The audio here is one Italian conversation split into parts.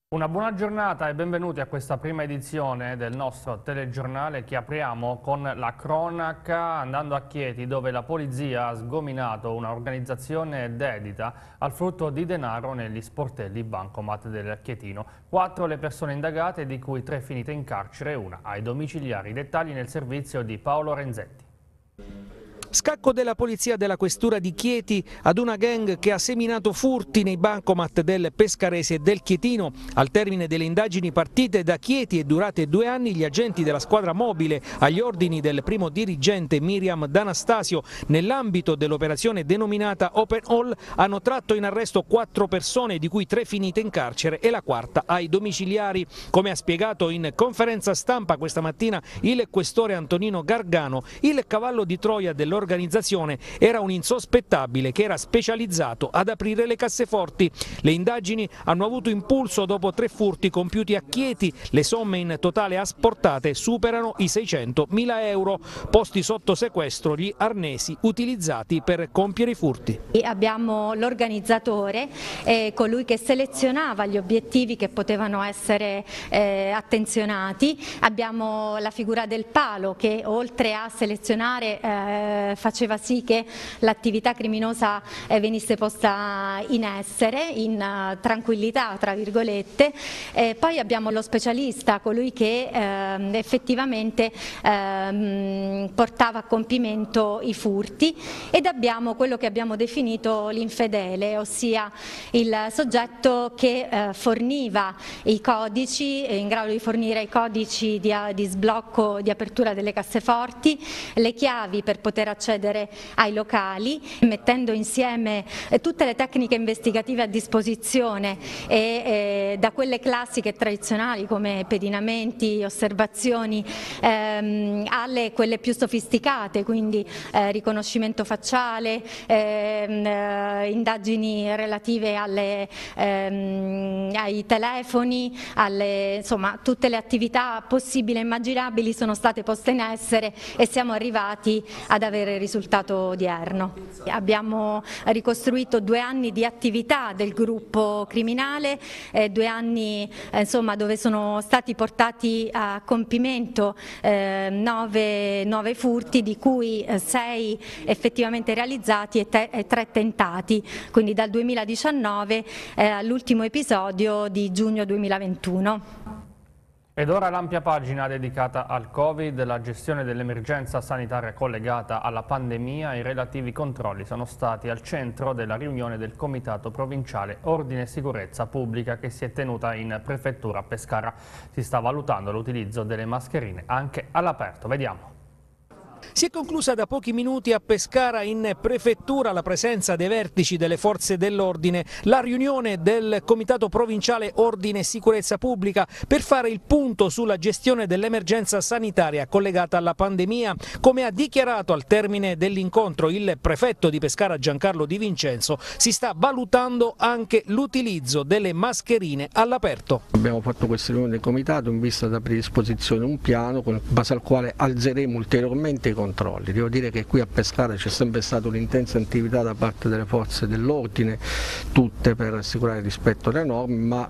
Una buona giornata e benvenuti a questa prima edizione del nostro telegiornale che apriamo con la cronaca andando a Chieti, dove la polizia ha sgominato un'organizzazione dedita al furto di denaro negli sportelli bancomat del Chietino. 4 le persone indagate, di cui 3 finite in carcere e una ai domiciliari. Dettagli nel servizio di Paolo Renzetti. Scacco della polizia della questura di Chieti ad una gang che ha seminato furti nei bancomat del Pescarese e del Chietino. Al termine delle indagini partite da Chieti e durate 2 anni, gli agenti della squadra mobile, agli ordini del primo dirigente Miriam D'Anastasio, nell'ambito dell'operazione denominata Open Hall, hanno tratto in arresto 4 persone, di cui 3 finite in carcere e la quarta ai domiciliari. Come ha spiegato in conferenza stampa questa mattina il questore Antonino Gargano, il cavallo di Troia dell'organizzazione era un insospettabile che era specializzato ad aprire le casseforti. Le indagini hanno avuto impulso dopo 3 furti compiuti a Chieti. Le somme in totale asportate superano i 600.000 euro, posti sotto sequestro gli arnesi utilizzati per compiere i furti. Abbiamo l'organizzatore, colui che selezionava gli obiettivi che potevano essere attenzionati. Abbiamo la figura del palo che, oltre a selezionare, faceva sì che l'attività criminosa venisse posta in essere in tranquillità, tra virgolette. Poi abbiamo lo specialista, colui che effettivamente portava a compimento i furti, ed abbiamo quello che abbiamo definito l'infedele, ossia il soggetto che forniva i codici, in grado di fornire i codici di sblocco, di apertura delle casseforti, le chiavi per poter accedere ai locali, mettendo insieme tutte le tecniche investigative a disposizione, da quelle classiche e tradizionali come pedinamenti, osservazioni, alle quelle più sofisticate, quindi riconoscimento facciale, indagini relative ai telefoni, insomma tutte le attività possibili e immaginabili sono state poste in essere e siamo arrivati ad avere il risultato odierno. Abbiamo ricostruito 2 anni di attività del gruppo criminale, 2 anni insomma, dove sono stati portati a compimento 9 furti, di cui 6 effettivamente realizzati e 3 tentati, quindi dal 2019 all'ultimo episodio di giugno 2021. Ed ora l'ampia pagina dedicata al Covid, la gestione dell'emergenza sanitaria collegata alla pandemia e i relativi controlli sono stati al centro della riunione del Comitato Provinciale Ordine e Sicurezza Pubblica che si è tenuta in Prefettura a Pescara. Si sta valutando l'utilizzo delle mascherine anche all'aperto. Vediamo. Si è conclusa da pochi minuti a Pescara in prefettura la presenza dei vertici delle forze dell'ordine, la riunione del Comitato Provinciale Ordine e Sicurezza Pubblica per fare il punto sulla gestione dell'emergenza sanitaria collegata alla pandemia. Come ha dichiarato al termine dell'incontro il prefetto di Pescara Giancarlo Di Vincenzo, si sta valutando anche l'utilizzo delle mascherine all'aperto. Abbiamo fatto questa riunione del Comitato in vista da predisposizione un piano in base al quale alzeremo ulteriormente i controlli. Devo dire che qui a Pescara c'è sempre stata un'intensa attività da parte delle forze dell'ordine, tutte per assicurare il rispetto delle norme, ma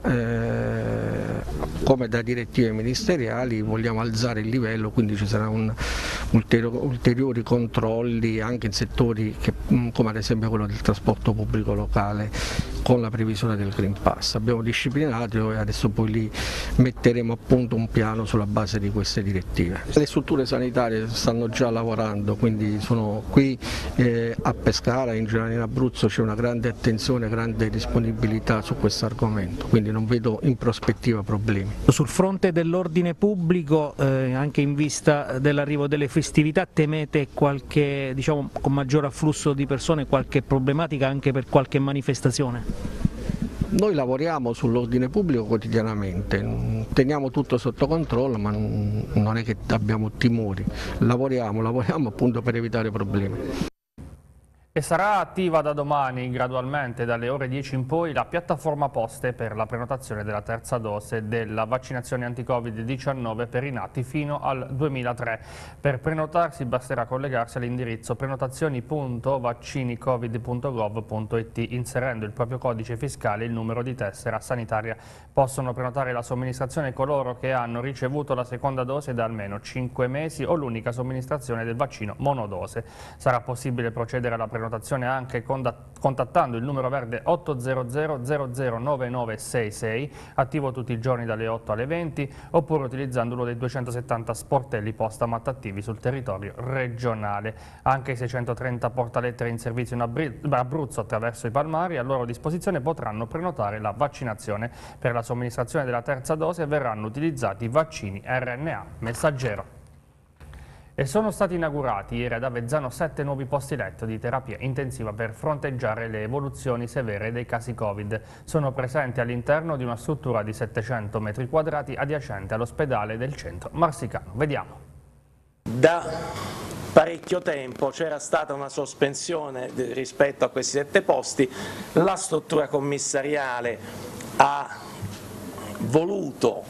come da direttive ministeriali vogliamo alzare il livello, quindi ci saranno ulteriori controlli anche in settori come ad esempio quello del trasporto pubblico locale, con la previsione del Green Pass. Abbiamo disciplinato e adesso poi lì metteremo a punto un piano sulla base di queste direttive. Le strutture sanitarie stanno già lavorando, quindi sono qui a Pescara, in generale in Abruzzo c'è una grande attenzione, grande disponibilità su questo argomento, quindi non vedo in prospettiva problemi. Sul fronte dell'ordine pubblico, anche in vista dell'arrivo delle festività, temete qualche, con maggior afflusso di persone, qualche problematica anche per qualche manifestazione? Noi lavoriamo sull'ordine pubblico quotidianamente, teniamo tutto sotto controllo, ma non è che abbiamo timori, lavoriamo appunto per evitare problemi. E sarà attiva da domani, gradualmente, dalle ore 10 in poi, la piattaforma poste per la prenotazione della terza dose della vaccinazione anti-Covid-19 per i nati fino al 2003. Per prenotarsi basterà collegarsi all'indirizzo prenotazioni.vaccinicovid.gov.it inserendo il proprio codice fiscale e il numero di tessera sanitaria. Possono prenotare la somministrazione coloro che hanno ricevuto la seconda dose da almeno 5 mesi o l'unica somministrazione del vaccino monodose. Sarà possibile procedere alla prenotazione anche contattando il numero verde 800 009966, attivo tutti i giorni dalle 8 alle 20, oppure utilizzando uno dei 270 sportelli postamat attivi sul territorio regionale. Anche i 630 portalettere in servizio in Abruzzo attraverso i palmari a loro disposizione potranno prenotare la vaccinazione. Per la somministrazione della terza dose verranno utilizzati i vaccini RNA messaggero. E sono stati inaugurati ieri ad Avezzano 7 nuovi posti letto di terapia intensiva per fronteggiare le evoluzioni severe dei casi Covid. Sono presenti all'interno di una struttura di 700 metri quadrati adiacente all'ospedale del centro marsicano. Vediamo. Da parecchio tempo c'era stata una sospensione rispetto a questi 7 posti, la struttura commissariale ha voluto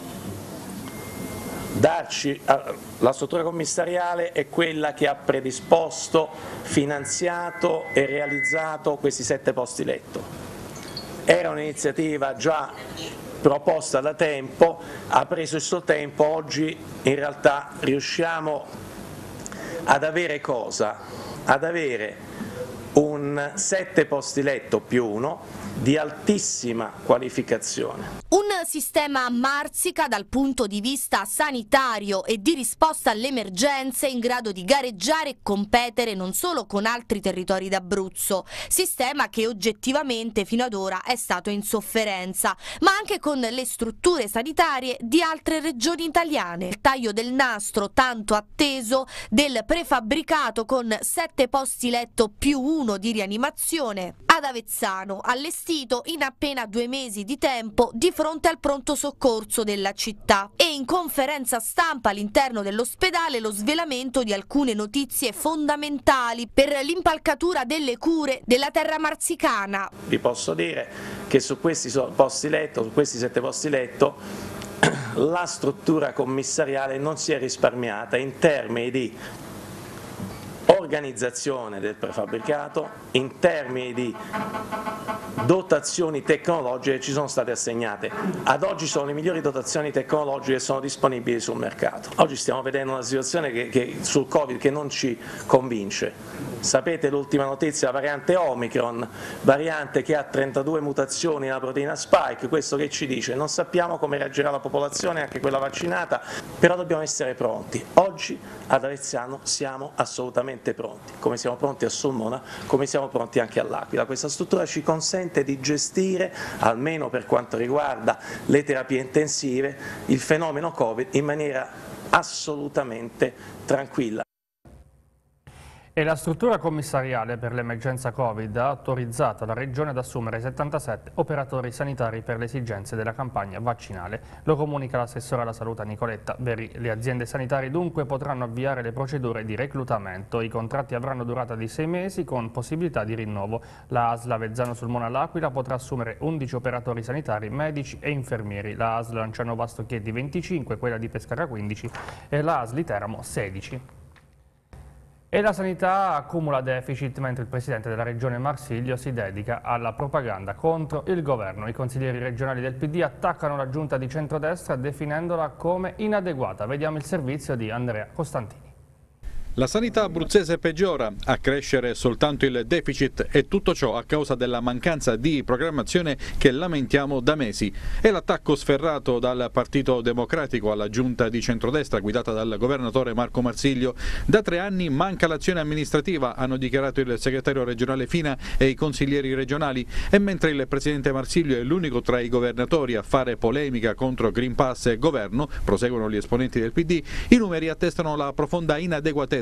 la struttura commissariale è quella che ha predisposto, finanziato e realizzato questi 7 posti letto. Era un'iniziativa già proposta da tempo, ha preso il suo tempo, oggi in realtà riusciamo ad avere cosa? Ad avere un 7 posti letto più 1 di altissima qualificazione. Un sistema a Marsica dal punto di vista sanitario e di risposta alle emergenze in grado di gareggiare e competere non solo con altri territori d'Abruzzo, sistema che oggettivamente fino ad ora è stato in sofferenza, ma anche con le strutture sanitarie di altre regioni italiane. Il taglio del nastro tanto atteso del prefabbricato con 7 posti letto più 1 di rianimazione ad Avezzano, allestito in appena 2 mesi di tempo di fronte al pronto soccorso della città. E in conferenza stampa all'interno dell'ospedale lo svelamento di alcune notizie fondamentali per l'impalcatura delle cure della terra marsicana. Vi posso dire che su questi posti letto, su questi 7 posti letto, la struttura commissariale non si è risparmiata in termini di organizzazione del prefabbricato, in termini di dotazioni tecnologiche ci sono state assegnate. Ad oggi sono le migliori dotazioni tecnologiche che sono disponibili sul mercato. Oggi stiamo vedendo una situazione che sul Covid che non ci convince. Sapete l'ultima notizia, la variante Omicron, variante che ha 32 mutazioni nella proteina Spike, questo che ci dice? Non sappiamo come reagirà la popolazione, anche quella vaccinata, però dobbiamo essere pronti. Oggi ad Avezzano siamo assolutamente pronti, come siamo pronti a Sulmona, come siamo pronti anche all'Aquila. Questa struttura ci consente di gestire, almeno per quanto riguarda le terapie intensive, il fenomeno Covid in maniera assolutamente tranquilla. E la struttura commissariale per l'emergenza Covid ha autorizzato la Regione ad assumere 77 operatori sanitari per le esigenze della campagna vaccinale. Lo comunica l'assessore alla salute Nicoletta Beri. Le aziende sanitarie dunque potranno avviare le procedure di reclutamento. I contratti avranno durata di 6 mesi con possibilità di rinnovo. La ASL Avezzano Sulmona L'Aquila potrà assumere 11 operatori sanitari, medici e infermieri. La ASL Lanciano Vasto Chieti 25, quella di Pescara 15 e la ASL Teramo 16. E la sanità accumula deficit mentre il presidente della regione Marsiglio si dedica alla propaganda contro il governo. I consiglieri regionali del PD attaccano la giunta di centrodestra definendola come inadeguata. Vediamo il servizio di Andrea Costantini. La sanità abruzzese peggiora, a crescere soltanto il deficit e tutto ciò a causa della mancanza di programmazione che lamentiamo da mesi. È l'attacco sferrato dal Partito Democratico alla giunta di centrodestra guidata dal governatore Marco Marsiglio. Da 3 anni manca l'azione amministrativa, hanno dichiarato il segretario regionale Fina e i consiglieri regionali, e mentre il presidente Marsiglio è l'unico tra i governatori a fare polemica contro Green Pass e governo, proseguono gli esponenti del PD, i numeri attestano la profonda inadeguatezza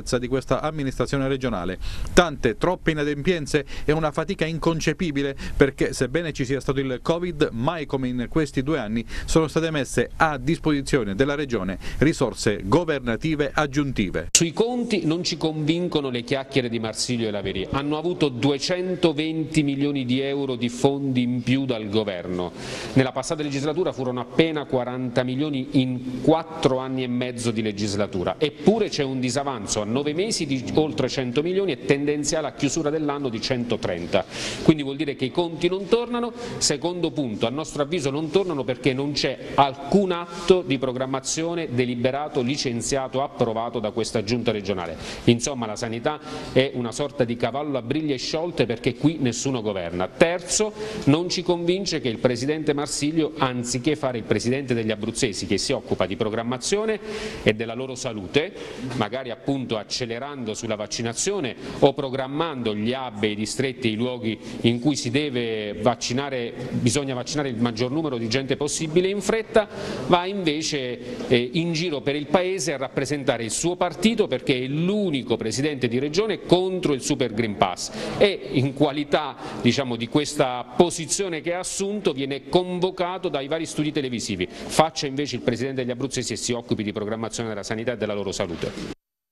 all'altezza di questa amministrazione regionale. Tante, troppe inadempienze e una fatica inconcepibile perché, sebbene ci sia stato il Covid, mai come in questi 2 anni sono state messe a disposizione della regione risorse governative aggiuntive. Sui conti non ci convincono le chiacchiere di Marsilio e Laveri. Hanno avuto 220 milioni di euro di fondi in più dal governo. Nella passata legislatura furono appena 40 milioni in 4 anni e mezzo di legislatura. Eppure c'è un disavanzo a 9 mesi di oltre 100 milioni e tendenziale a chiusura dell'anno di 130. Quindi vuol dire che i conti non tornano. Secondo punto, a nostro avviso non tornano perché non c'è alcun atto di programmazione deliberato, licenziato, approvato da questa giunta regionale. Insomma, la sanità è una sorta di cavallo a briglie sciolte perché qui nessuno governa. Terzo, non ci convince che il presidente Marsilio, anziché fare il presidente degli abruzzesi che si occupa di programmazione e della loro salute, magari appunto accelerando sulla vaccinazione o programmando gli hub e i distretti, i luoghi in cui si deve vaccinare, bisogna vaccinare il maggior numero di gente possibile in fretta, va invece in giro per il paese a rappresentare il suo partito perché è l'unico presidente di regione contro il Super Green Pass e in qualità, diciamo, di questa posizione che ha assunto viene convocato dai vari studi televisivi. Faccia invece il presidente degli abruzzesi e si occupi di programmazione della sanità e della loro salute.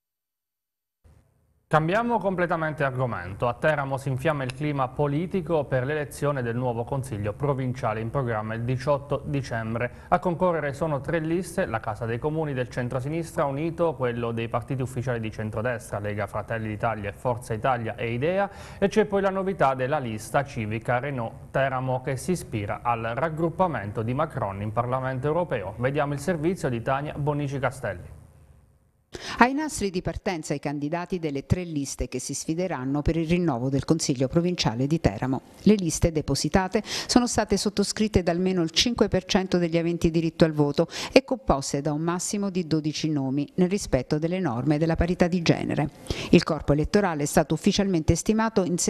Cambiamo completamente argomento. A Teramo si infiamma il clima politico per l'elezione del nuovo Consiglio provinciale in programma il 18 dicembre. A concorrere sono 3 liste, la Casa dei Comuni del centro-sinistra unito, quello dei partiti ufficiali di centrodestra, Lega, Fratelli d'Italia, Forza Italia e Idea, e c'è poi la novità della lista civica Renault Teramo che si ispira al raggruppamento di Macron in Parlamento europeo. Vediamo il servizio di Tania Bonici Castelli. Ai nastri di partenza i candidati delle 3 liste che si sfideranno per il rinnovo del Consiglio provinciale di Teramo. Le liste depositate sono state sottoscritte da almeno il 5% degli aventi diritto al voto e composte da un massimo di 12 nomi, nel rispetto delle norme della parità di genere. Il corpo elettorale è stato ufficialmente stimato in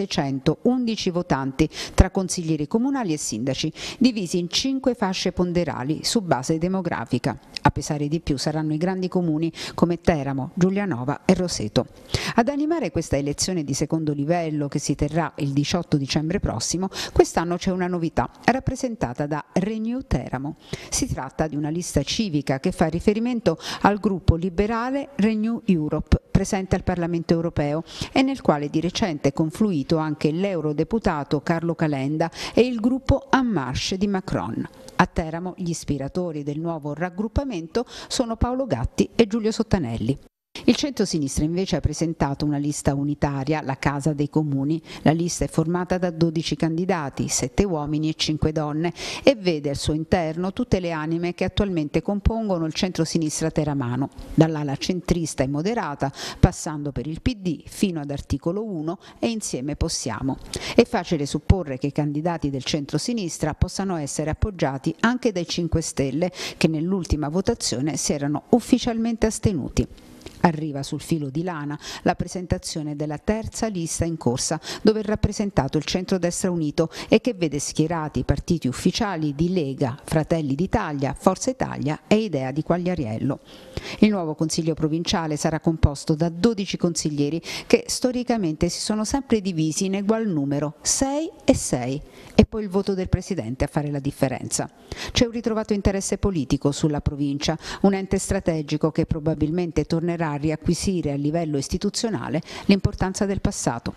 611 votanti tra consiglieri comunali e sindaci, divisi in 5 fasce ponderali su base demografica. A pesare di più saranno i grandi comuni come Teramo, Giulianova e Roseto. Ad animare questa elezione di secondo livello che si terrà il 18 dicembre prossimo, quest'anno c'è una novità, rappresentata da Renew Teramo. Si tratta di una lista civica che fa riferimento al gruppo liberale Renew Europe, presente al Parlamento europeo e nel quale di recente è confluito anche l'eurodeputato Carlo Calenda e il gruppo En Marche di Macron. A Teramo gli ispiratori del nuovo raggruppamento sono Paolo Gatti e Giulio Sottanelli. Il centro-sinistra invece ha presentato una lista unitaria, la Casa dei Comuni. La lista è formata da 12 candidati, 7 uomini e 5 donne, e vede al suo interno tutte le anime che attualmente compongono il centro-sinistra teramano, dall'ala centrista e moderata, passando per il PD fino ad Articolo 1 e Insieme Possiamo. È facile supporre che i candidati del centro-sinistra possano essere appoggiati anche dai 5 Stelle, che nell'ultima votazione si erano ufficialmente astenuti. Arriva sul filo di lana la presentazione della terza lista in corsa, dove è rappresentato il centrodestra unito e che vede schierati i partiti ufficiali di Lega, Fratelli d'Italia, Forza Italia e Idea di Quagliariello. Il nuovo Consiglio provinciale sarà composto da 12 consiglieri che storicamente si sono sempre divisi in egual numero, 6 e 6, e poi il voto del Presidente a fare la differenza. C'è un ritrovato interesse politico sulla provincia, un ente strategico che probabilmente tornerà a riacquisire a livello istituzionale l'importanza del passato.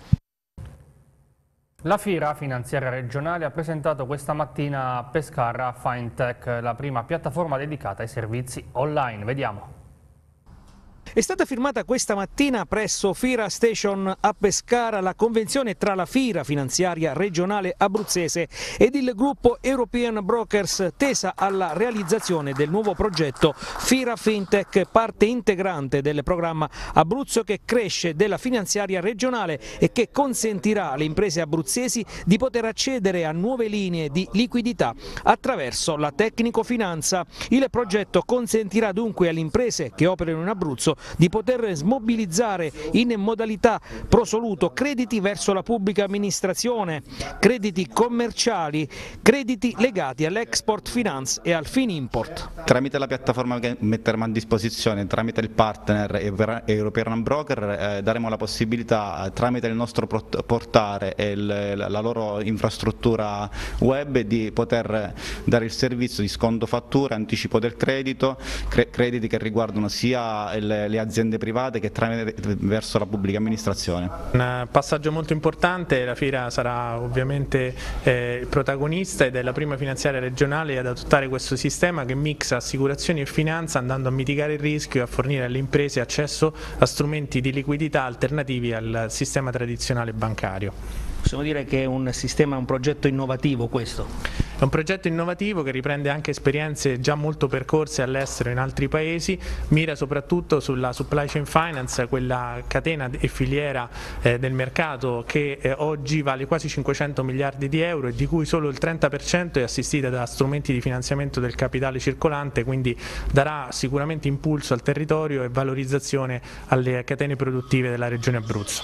La Fiera Finanziaria Regionale ha presentato questa mattina a Pescara FineTech, la prima piattaforma dedicata ai servizi online. Vediamo. È stata firmata questa mattina presso Fira Station a Pescara la convenzione tra la Fiera Finanziaria Regionale Abruzzese ed il gruppo European Brokers, tesa alla realizzazione del nuovo progetto Fira FinTech, parte integrante del programma Abruzzo che cresce della finanziaria regionale e che consentirà alle imprese abruzzesi di poter accedere a nuove linee di liquidità attraverso la tecnicofinanza. Il progetto consentirà dunque alle imprese che operano in Abruzzo di poter smobilizzare in modalità prosoluto crediti verso la pubblica amministrazione, crediti commerciali, crediti legati all'export finance e al Finimport. Tramite la piattaforma che metteremo a disposizione, tramite il partner European Broker, daremo la possibilità tramite il nostro portale e la loro infrastruttura web di poter dare il servizio di sconto fattura, anticipo del credito, crediti che riguardano sia le aziende private che verso la pubblica amministrazione. Un passaggio molto importante, la Fiera sarà ovviamente protagonista ed è la prima finanziaria regionale ad adottare questo sistema che mixa assicurazioni e finanza, andando a mitigare il rischio e a fornire alle imprese accesso a strumenti di liquidità alternativi al sistema tradizionale bancario. Possiamo dire che è un progetto innovativo questo? È un progetto innovativo che riprende anche esperienze già molto percorse all'estero in altri paesi, mira soprattutto sulla supply chain finance, quella catena e filiera del mercato che oggi vale quasi 500 miliardi di euro e di cui solo il 30% è assistita da strumenti di finanziamento del capitale circolante, quindi darà sicuramente impulso al territorio e valorizzazione alle catene produttive della regione Abruzzo.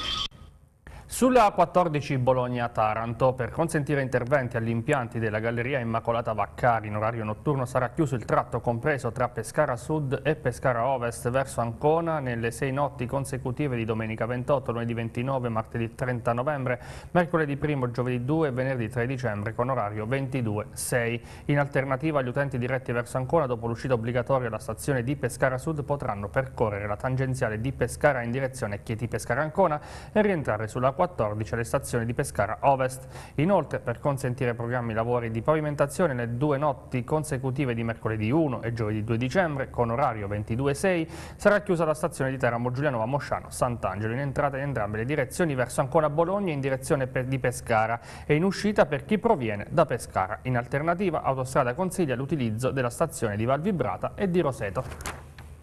Sulla 14 Bologna-Taranto, per consentire interventi agli impianti della Galleria Immacolata Vaccari in orario notturno, sarà chiuso il tratto compreso tra Pescara Sud e Pescara Ovest verso Ancona nelle 6 notti consecutive di domenica 28, lunedì 29, martedì 30 novembre, mercoledì 1, giovedì 2 e venerdì 3 dicembre con orario 22-6. In alternativa, gli utenti diretti verso Ancona, dopo l'uscita obbligatoria alla stazione di Pescara Sud, potranno percorrere la tangenziale di Pescara in direzione Chieti-Pescara-Ancona e rientrare sulla 14 alle stazioni di Pescara Ovest. Inoltre, per consentire programmi lavori di pavimentazione, le 2 notti consecutive di mercoledì 1 e giovedì 2 dicembre, con orario 22-6, sarà chiusa la stazione di Teramo Giulianova Mosciano Sant'Angelo in entrata in entrambe le direzioni verso Ancona Bologna in direzione di Pescara e in uscita per chi proviene da Pescara. In alternativa, Autostrada consiglia l'utilizzo della stazione di Valvibrata e di Roseto.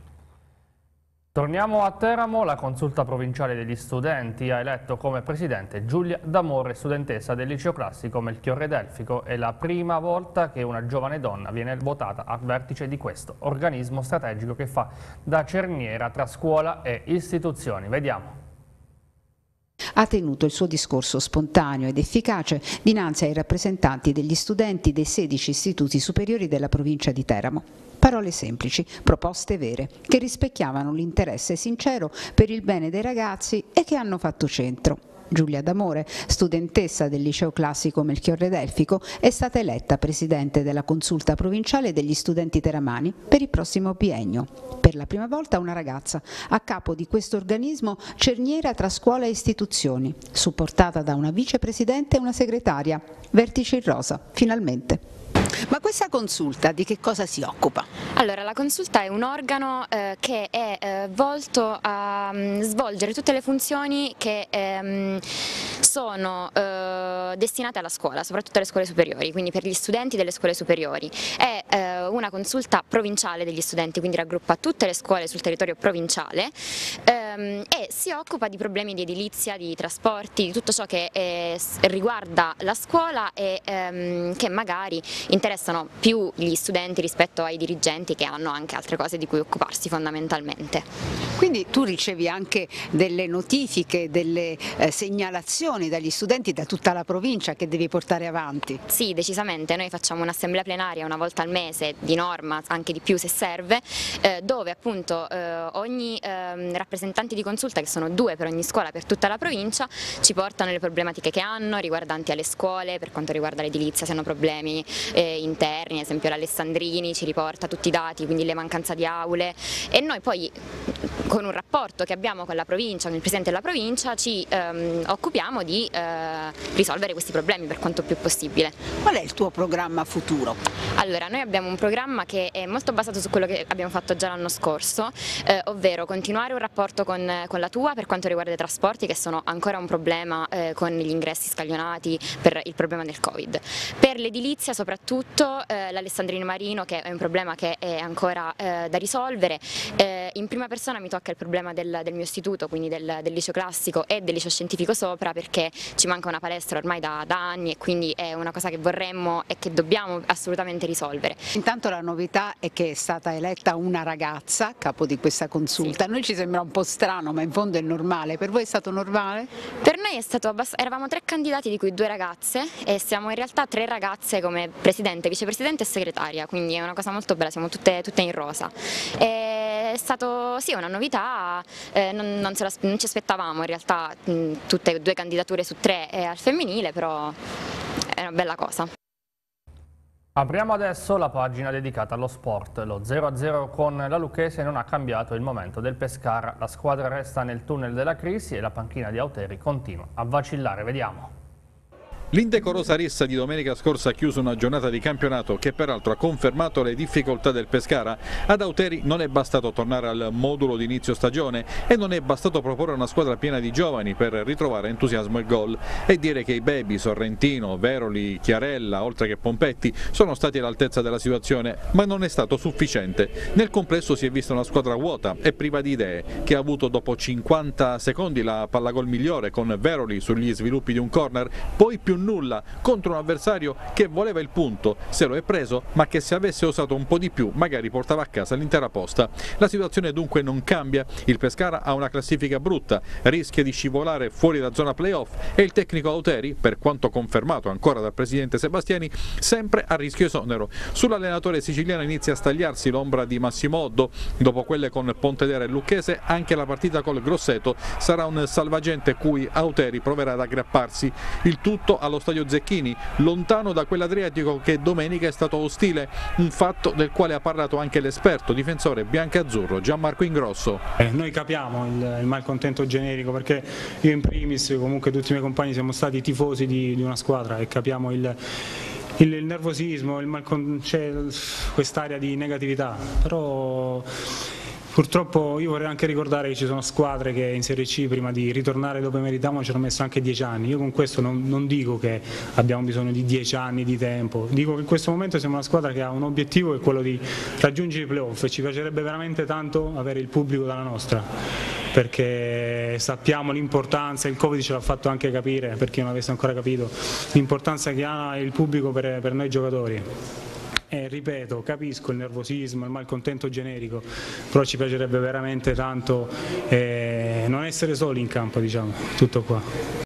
Torniamo a Teramo. La consulta provinciale degli studenti ha eletto come presidente Giulia D'Amore, studentessa del liceo classico Melchiorre Delfico. È la prima volta che una giovane donna viene votata al vertice di questo organismo strategico che fa da cerniera tra scuola e istituzioni. Vediamo. Ha tenuto il suo discorso spontaneo ed efficace dinanzi ai rappresentanti degli studenti dei 16 istituti superiori della provincia di Teramo. Parole semplici, proposte vere, che rispecchiavano l'interesse sincero per il bene dei ragazzi e che hanno fatto centro. Giulia D'Amore, studentessa del liceo classico Melchiorre Delfico, è stata eletta presidente della consulta provinciale degli studenti teramani per il prossimo biennio. Per la prima volta una ragazza a capo di questo organismo cerniera tra scuola e istituzioni, supportata da una vicepresidente e una segretaria. Vertice in rosa, finalmente. Ma questa consulta di che cosa si occupa? Allora, la consulta è un organo che è volto a svolgere tutte le funzioni che sono destinate alla scuola, soprattutto alle scuole superiori, quindi per gli studenti delle scuole superiori. È una consulta provinciale degli studenti, quindi raggruppa tutte le scuole sul territorio provinciale e si occupa di problemi di edilizia, di trasporti, di tutto ciò che riguarda la scuola e che magari interessano più gli studenti rispetto ai dirigenti che hanno anche altre cose di cui occuparsi fondamentalmente. Quindi tu ricevi anche delle notifiche, delle segnalazioni dagli studenti da tutta la provincia che devi portare avanti? Sì, decisamente, noi facciamo un'assemblea plenaria una volta al mese, di norma anche di più se serve, dove appunto ogni rappresentanti di consulta, che sono 2 per ogni scuola per tutta la provincia, ci portano le problematiche che hanno riguardanti alle scuole, per quanto riguarda l'edilizia, se hanno problemi interni, ad esempio l'Alessandrini ci riporta tutti i dati, quindi le mancanze di aule, e noi poi con un rapporto che abbiamo con la provincia, con il presidente della provincia, ci occupiamo di risolvere questi problemi per quanto più possibile. Qual è il tuo programma futuro? Allora, noi abbiamo un programma che è molto basato su quello che abbiamo fatto già l'anno scorso, ovvero continuare un rapporto con la tua per quanto riguarda i trasporti, che sono ancora un problema con gli ingressi scaglionati per il problema del Covid. Per l'edilizia soprattutto l'Alessandrino Marino, che è un problema che è ancora da risolvere. In prima persona mi tocca il problema del mio istituto, quindi del liceo classico e del liceo scientifico sopra, perché ci manca una palestra ormai da anni e quindi è una cosa che vorremmo e che dobbiamo assolutamente risolvere. Intanto la novità è che è stata eletta una ragazza capo di questa consulta. A noi ci sembra un po' strano, ma in fondo è normale. Per voi è stato normale? Per noi è stato eravamo 3 candidati, di cui 2 ragazze, e siamo in realtà 3 ragazze come presidente, vicepresidente e segretaria, quindi è una cosa molto bella, siamo tutte in rosa. È stato sì una novità, non ci aspettavamo in realtà tutte e 2 candidature su 3 al femminile, però è una bella cosa. Apriamo adesso la pagina dedicata allo sport. Lo 0-0 con la Lucchese non ha cambiato il momento del Pescara. La squadra resta nel tunnel della crisi e la panchina di Auteri continua a vacillare. Vediamo. L'indecorosa rissa di domenica scorsa ha chiuso una giornata di campionato che peraltro ha confermato le difficoltà del Pescara. Ad Auteri non è bastato tornare al modulo di inizio stagione e non è bastato proporre una squadra piena di giovani per ritrovare entusiasmo e gol e dire che i baby Sorrentino, Veroli, Chiarella, oltre che Pompetti sono stati all'altezza della situazione, ma non è stato sufficiente. Nel complesso si è vista una squadra vuota e priva di idee, che ha avuto dopo 50 secondi la palla gol migliore con Veroli sugli sviluppi di un corner, poi più nulla contro un avversario che voleva il punto, se lo è preso, ma che se avesse osato un po' di più magari portava a casa l'intera posta. La situazione dunque non cambia, il Pescara ha una classifica brutta, rischia di scivolare fuori da zona playoff e il tecnico Auteri, per quanto confermato ancora dal presidente Sebastiani, sempre a rischio esonero. Sull'allenatore siciliano inizia a stagliarsi l'ombra di Massimo Oddo. Dopo quelle con Pontedera e Lucchese, anche la partita col Grosseto sarà un salvagente cui Auteri proverà ad aggrapparsi. Il tutto allo stadio Zecchini, lontano da quell'Adriatico che domenica è stato ostile, un fatto del quale ha parlato anche l'esperto difensore biancazzurro Gianmarco Ingrosso. Noi capiamo il malcontento generico, perché io in primis, comunque tutti i miei compagni siamo stati tifosi di una squadra e capiamo il nervosismo, c'è quest'area di negatività, però purtroppo io vorrei anche ricordare che ci sono squadre che in Serie C prima di ritornare dove meritavano ci hanno messo anche 10 anni. Io con questo non dico che abbiamo bisogno di 10 anni di tempo, dico che in questo momento siamo una squadra che ha un obiettivo, che è quello di raggiungere i playoff, e ci piacerebbe veramente tanto avere il pubblico dalla nostra, perché sappiamo l'importanza, il Covid ce l'ha fatto anche capire, per chi non avesse ancora capito, l'importanza che ha il pubblico per noi giocatori. Ripeto, capisco il nervosismo, il malcontento generico, però ci piacerebbe veramente tanto non essere soli in campo, diciamo, tutto qua.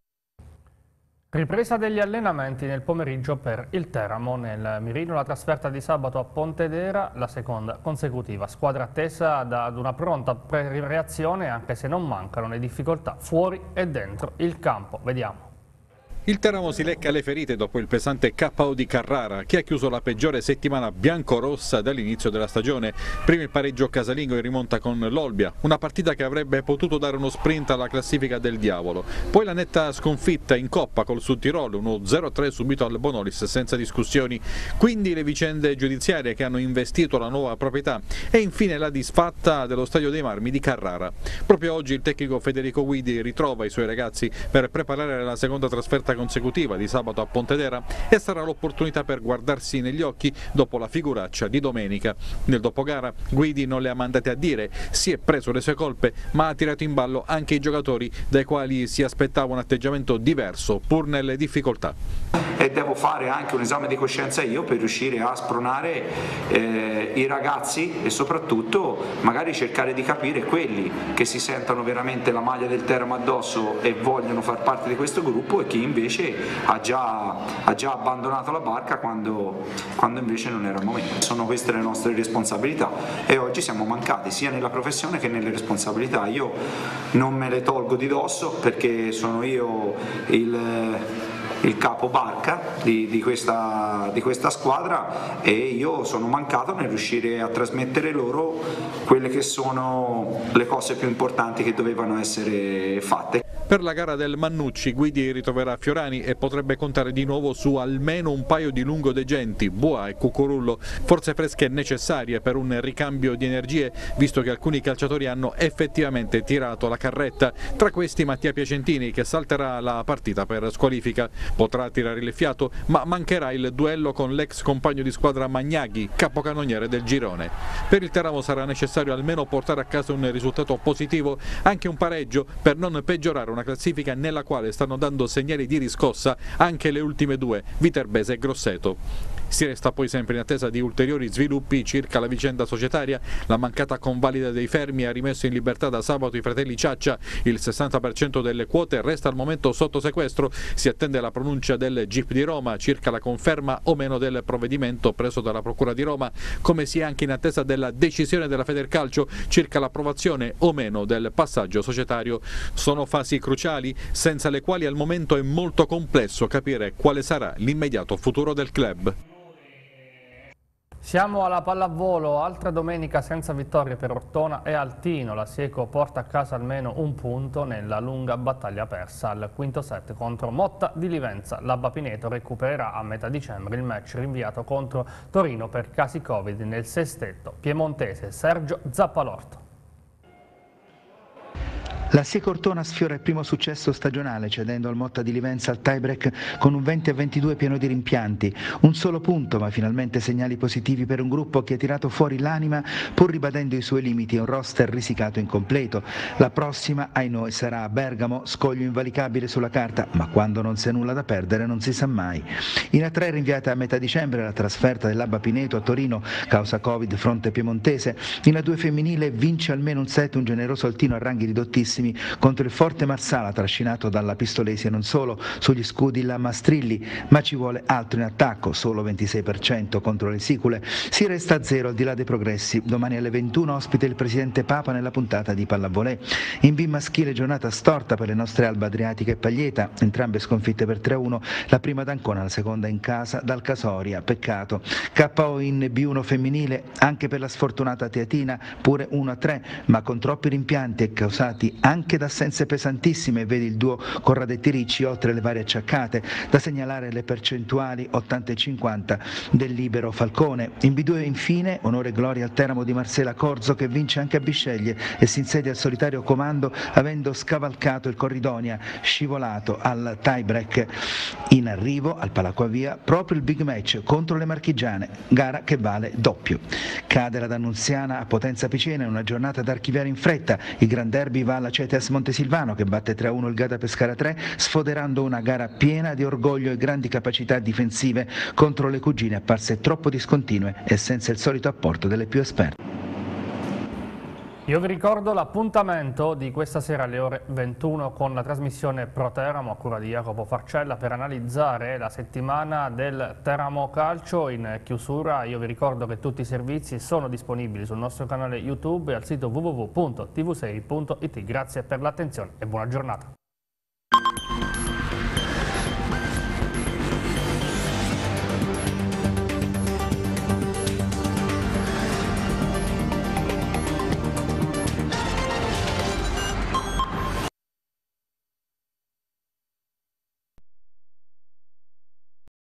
Ripresa degli allenamenti nel pomeriggio per il Teramo. Nel mirino la trasferta di sabato a Pontedera, la seconda consecutiva. Squadra attesa ad una pronta reazione, anche se non mancano le difficoltà fuori e dentro il campo. Vediamo. Il Teramo si lecca le ferite dopo il pesante KO di Carrara, che ha chiuso la peggiore settimana biancorossa dall'inizio della stagione. Prima il pareggio casalingo in rimonta con l'Olbia, una partita che avrebbe potuto dare uno sprint alla classifica del diavolo. Poi la netta sconfitta in Coppa col Sudtirolo, uno 0-3 subito al Bonolis senza discussioni. Quindi le vicende giudiziarie che hanno investito la nuova proprietà e infine la disfatta dello Stadio dei Marmi di Carrara. Proprio oggi il tecnico Federico Guidi ritrova i suoi ragazzi per preparare la seconda trasferta consecutiva di sabato a Pontedera e sarà l'opportunità per guardarsi negli occhi dopo la figuraccia di domenica. Nel dopogara Guidi non le ha mandate a dire, si è preso le sue colpe, ma ha tirato in ballo anche i giocatori dai quali si aspettava un atteggiamento diverso pur nelle difficoltà. E devo fare anche un esame di coscienza io per riuscire a spronare i ragazzi e soprattutto magari cercare di capire quelli che si sentono veramente la maglia del Teramo addosso e vogliono far parte di questo gruppo e chi invece ha già abbandonato la barca quando invece non era il momento. Sono queste le nostre responsabilità e oggi siamo mancati sia nella professione che nelle responsabilità. Io non me le tolgo di dosso perché sono io il capo barca di questa squadra e io sono mancato nel riuscire a trasmettere loro quelle che sono le cose più importanti che dovevano essere fatte. Per la gara del Mannucci Guidi ritroverà Fiorani e potrebbe contare di nuovo su almeno un paio di lungodegenti, Boa e Cucurullo, forze fresche necessarie per un ricambio di energie, visto che alcuni calciatori hanno effettivamente tirato la carretta, tra questi Mattia Piacentini che salterà la partita per squalifica. Potrà tirare il fiato, ma mancherà il duello con l'ex compagno di squadra Magnaghi, capocannoniere del girone. Per il Teramo sarà necessario almeno portare a casa un risultato positivo, anche un pareggio, per non peggiorare una classifica nella quale stanno dando segnali di riscossa anche le ultime due, Viterbese e Grosseto. Si resta poi sempre in attesa di ulteriori sviluppi circa la vicenda societaria. La mancata convalida dei fermi ha rimesso in libertà da sabato i fratelli Ciaccia. Il 60% delle quote resta al momento sotto sequestro. Si attende la pronuncia del GIP di Roma circa la conferma o meno del provvedimento preso dalla Procura di Roma, come si è anche in attesa della decisione della Federcalcio circa l'approvazione o meno del passaggio societario. Sono fasi cruciali senza le quali al momento è molto complesso capire quale sarà l'immediato futuro del club. Siamo alla pallavolo, altra domenica senza vittorie per Ortona e Altino. La Sieco porta a casa almeno un punto nella lunga battaglia persa al quinto set contro Motta di Livenza. L'Abba Pineto recupererà a metà dicembre il match rinviato contro Torino per casi Covid nel sestetto piemontese Sergio Zappalorto. La Sieco Ortona sfiora il primo successo stagionale cedendo al Motta di Livenza al tie-break con un 20-22 pieno di rimpianti. Un solo punto, ma finalmente segnali positivi per un gruppo che ha tirato fuori l'anima pur ribadendo i suoi limiti e un roster risicato incompleto. La prossima, ai noi, sarà a Bergamo, scoglio invalicabile sulla carta, ma quando non si ha nulla da perdere non si sa mai. In A3 rinviata a metà dicembre la trasferta dell'Abba Pineto a Torino causa Covid fronte piemontese. In A2 femminile vince almeno un set un generoso Altino a ranghi ridottissimi contro il forte Marsala trascinato dalla Pistolesi e non solo. Sugli scudi la Mastrilli, ma ci vuole altro in attacco, solo 26% contro le Sicule. Si resta a zero al di là dei progressi. Domani alle 21 ospite il presidente Papa nella puntata di Pallavolè. In B maschile giornata storta per le nostre Alba Adriatica e Paglieta, entrambe sconfitte per 3-1, la prima d'Ancona, la seconda in casa dal Casoria, peccato. KO in B1 femminile anche per la sfortunata Teatina, pure 1-3, ma con troppi rimpianti e causati anche da assenze pesantissime, vedi il duo Corradetti Ricci, oltre le varie acciaccate. Da segnalare le percentuali 80 e 50 del libero Falcone. In B2 infine onore e gloria al Teramo di Marcela Corzo che vince anche a Bisceglie e si insedia al solitario comando avendo scavalcato il Corridonia, scivolato al tie-break. In arrivo al Palacquavia proprio il big match contro le marchigiane, gara che vale doppio. Cade la D'Annunziana a Potenza Picena in una giornata da archiviare in fretta. Il Gran Derby va alla Ceteas Montesilvano che batte 3-1 il Gata Pescara 3, sfoderando una gara piena di orgoglio e grandi capacità difensive contro le cugine apparse troppo discontinue e senza il solito apporto delle più esperte. Io vi ricordo l'appuntamento di questa sera alle ore 21 con la trasmissione Pro Teramo a cura di Jacopo Farcella per analizzare la settimana del Teramo Calcio. In chiusura io vi ricordo che tutti i servizi sono disponibili sul nostro canale YouTube e al sito www.tv6.it. Grazie per l'attenzione e buona giornata.